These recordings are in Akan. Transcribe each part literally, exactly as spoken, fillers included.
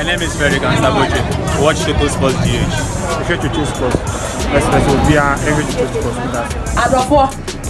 My name is Frederick Ansaboche. Watch Toto Sports G H. If you Toto Sports, let's let's be a every Toto Sports with us. Adofo,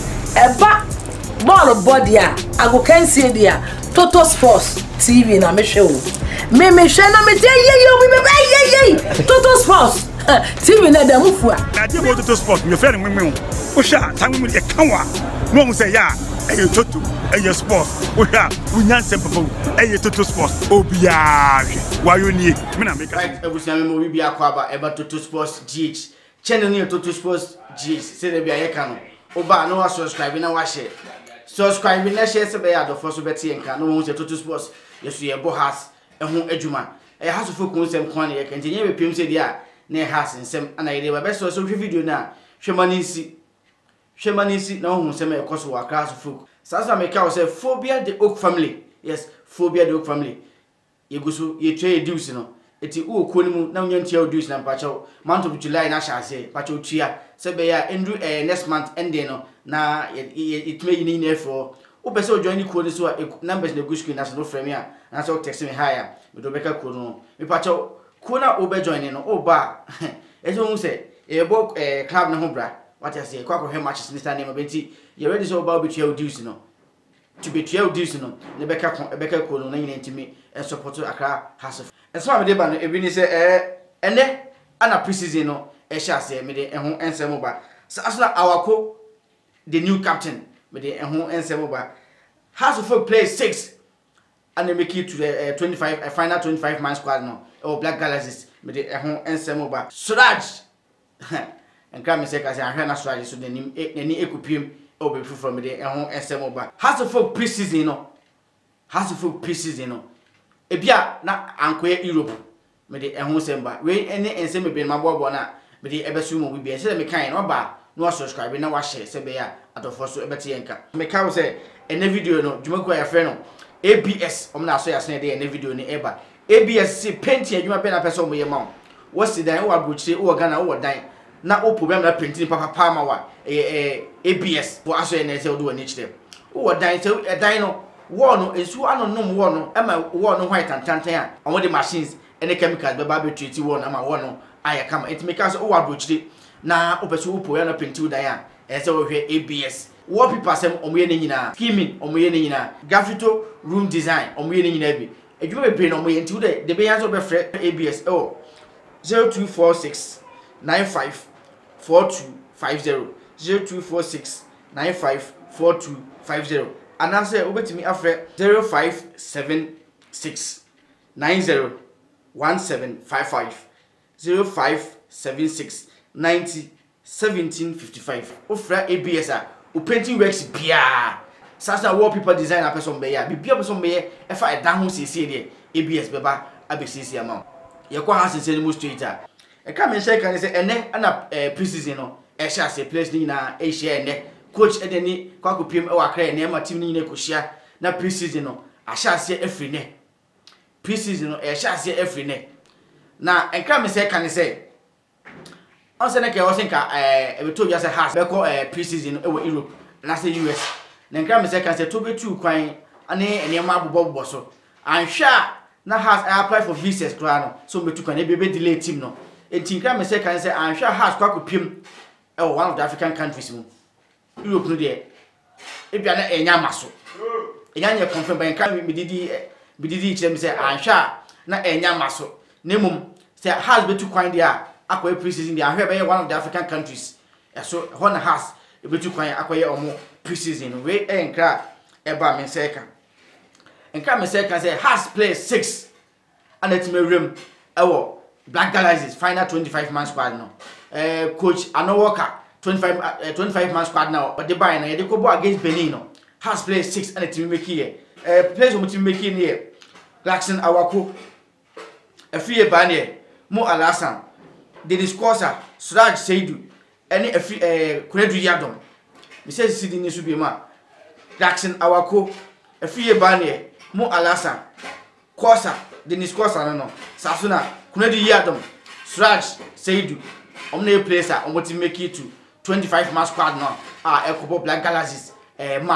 eba ball body a I go can see there. Toto Sports T V na me show. Me me show na me dey ye ye me be ye ye. Toto Sports T V na dem fu a. Na dey go Toto Sports, me friend me me. O sha, time me dey kanwa. No mo say ya. Eyo Toto, eyo sports. O ya, we nyan sempo. Eyo Toto Sports. Obia, why you need? Me na make. Right, ebusia me mo bi bia kwa ba eba Toto Sports G H. Channel ni Toto Sports G H. Say dey bia ye ka no. Oba no wa subscribe na wa share. Subscribe na share se be ya do for so beti enka. No mo say Toto Sports. Yeso ye bo has ehun adwuma. E has fo kun sem kwan ye kan tinye be pem se dia na has nsem ana ye dey ba be so so video na hwemani si hwemani si na ohun sem e koso wa class folk. Sasa make out say phobia the Oak family. Yes, phobia the Oak family. Ye gusu ye twa reduce no. Eti u okoni mu na onye ntia reduce na pacho month of July na sha say pacho tua se be ya endru eh, next month ending no na it may ni na for o pese o join ni code so numbers na go screen na so no frame ya na so text me higher me do beka code no me pacho ko na o be join no o ba e so hu say e bo eh, club na ho bra what I say kwa ko he matches this time ma benti you ready so about between reduce no to be twelve reduce no ne beka ko beka code no na nyina ntimi e support Accra House. And so I did ban ebi ni say eh ene ana preseason no e sha say me de ehun ensem ba so asna Awako the new captain me de ehun ensem ba has to play six and they make it to the uh, twenty-five a final twenty-five man squad no or Black Galaxies me de ehun ensem ba Suraj and come say ka say ahwe na Suraj so the nim eni ekupiem e obe from me de ehun ensem ba has to preseason no has to preseason no ebia na ankoye Europe me de ehun semba we ene ensem be ma bobo na me de ebesu mo bibia se me kan no ba no subscribe na wa share se be ya atofo so ebeti enka me ka wo se ene video no dwumako ya frɛ no A B S om na so ya se de ene video ni eba A B S si painting adwuma be na pese mo ye ma wo si dan wo abrochire wo Ghana wo dan na o problem na painting papa pa ma wa eh A B S wo aso ene se wo do ani kire wo dan se dan no wall no ensu anonom wall no ema wall no white and tantan a on the machines any chemicals be ba be treat wall na ma wall no aya kama it make us o wa brochire na opeso upo ya na painting dan a e se wo hwe A B S wallpaper sem omoye ne nyina skimming omoye ne nyina graffito room design omoye ne nyina bi edwuma be brain omoye nti wo de de be yan so be frɛ A B S oh zero two four six nine five four two five zero zero two four six nine five four two five zero and I say obetimi afre zero five seven six nine zero one seven five five zero five seven six ninety seventeen fifty-five ofra A B S a o painting works bia sasa wallpaper design a person be ya bibia person be e fa e dan ho siesie de A B S beba abesiesie ama ye kwa ha siesie ni mo straight a e ka me share kan say ene ana preseason no e sha say place ni na e share ene coach edeni kwako piem e wakra na ma team ni ne kohia na preseason no ahia ase afri ne preseason no e hia ase afri ne na enka me say kan say on say na ke o senka eh e beto ya say has be ko eh preseason e wo Europe na say U S na enka me say kan say to be two kwan ane ene ma bobo bobo so anhwa na has I apply for visas kra no so be two kwan e be be delay team no enti enka me say kan say anhwa has kwako piem e one of the African countries mu Europe no de e bia na enya maso enya nya confirm ban kan mi didi mi didi kire mi say anhwa na enya maso nemum say has betu kwan dia akoye preseason dia ahwe be one of the African countries so hon has e betu kwan akoye omo preseason we enkra e ba me say kan enka me say kan say has play six and it me rem ewo Black Galaxies final twenty-five man squad no eh coach Awako twenty-five uh, twenty-five man squad now but the buy na they go go against Benin no has played six and the team make here eh players on team making here Jackson Awako a free ban Mo Alasan the discourser Suraj Seidu any a free eh Kunedu Yadom me say Sidi ni su be ma Jackson Awako a free ban Mo Alasan Kosa the discourser no no Sasuna Kunedu Yadom Suraj Seidu omne player on what team make it to twenty-five man squad now ah ekobo Black Galaxies eh match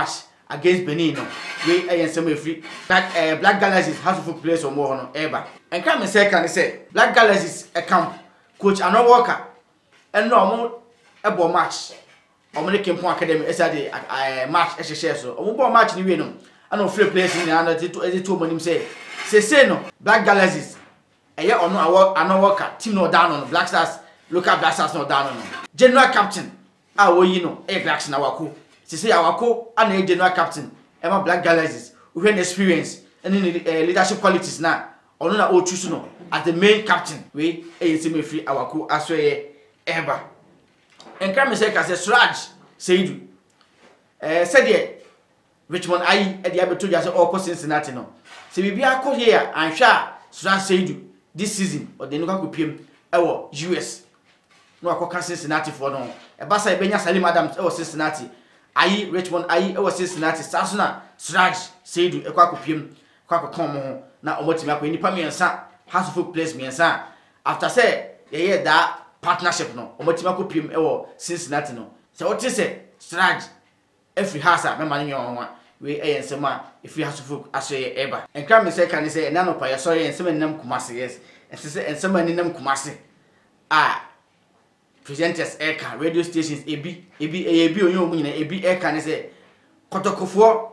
against Benin no we ayen sem efri black uh, black galaxies has to place on more no eba enka me say kan say black galaxies a camp coach Awako and no mo ebo match omo ne Kempon academy esade uh, match e hye so omo bo match ni we no ana free players ni ana to e to monim say say say no black galaxies eye ono Awako team no down on Black Stars local Black Stars no down on general captain a wo yi no e Black Stars Awako say say Awako ana general captain Emma Black Galaxies we have experience and uh, leadership qualities na ono na o choose no as the main captain we e say me free Awako aso ye eba enka me say ka say Suraj Seidu eh said ye Richmond ayi e dia beto dia say all Cincinnati no say bibi akọ here and sha Suraj Seidu this season or the nuka kupiem e wo U S no akọ Cincinnati for no e ba say benya Salim Adams e wo Cincinnati ayi Richmond ayi e wo Cincinnati sasuna Suraj Seidu e kwa kupiem kwa kokon mo na omotimi akọ nipa miensa has full place miensa after say ye ye that partnership no omotimi akọ piem e wo Cincinnati no say what say Suraj every house a member nyo ho we e ensema if you have to full asoye eba enka me say kan say na no pa ye so ye ensema nam kumase yes ensema ensema ni nam kumase ah presenters eka radio stations ebi ebi ebi onyo mu nyina ebi eka ne say kotokofo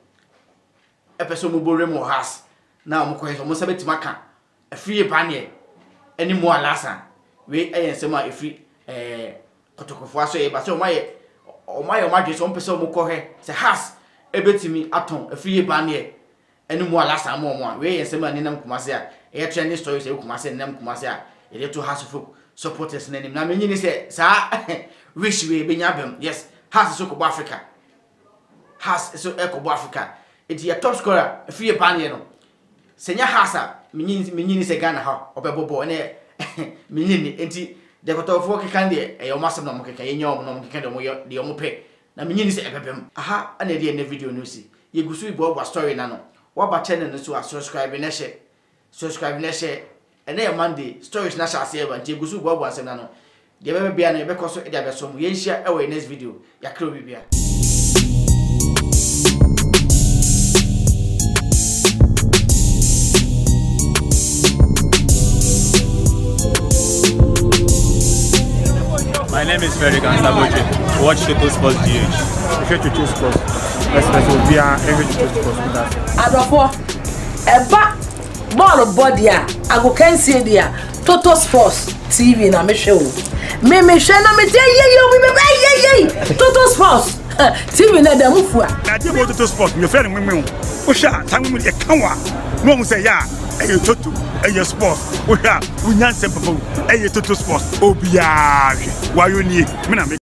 epeso mu borem ho house na mo ko he so mo sabeti maka afie ba ne eni mo alasa we e ensema efi eh kotokofo asoye ba so maye o maye o madwe so mpese mo ko he say house ebetimi aton afie ba ne eni mo alasa mo mo we ensema ni nam kumase a e trending story say kumase nam kumase a e to house folk supporters na nim na menyi ni say sa wish we benya bem yes house so ko Africa house so e ko Africa it your top scorer afie ba ne no senya house a menyi menyi ni say Ghana ha obebobo ne menyi ni enti de ko to fo kekan de e yo masem na mo kekan ye nyom no mo kekan de mo ye de mo pe na menyi ni say ebebem aha ana de na video no si ye gusu ibo oba story na no wa ba channel no so subscribe na share subscribe na share and then Monday stories na share say ba nti gusu ibo oba asem na no de bebe bia na e be ko so e de abeso mo ye nhia e we next video ya kro bibia. My name is Suraj Seidu. Watch Toto Sports G H. Watch Toto Sports. Let's let's be a every Toto Sports with us. Awako eba ball body a I go can see there Toto Sports T V na me show. Me me show na me dey ye ye me be ye ye Toto Sports T V na da mufu a. Na dey go Toto Sports me friend me me. O sha time me dey kanwa. No mo say ya e Toto e sports. O sha unya sempo e Toto Sports. Obiya wa yo nie me na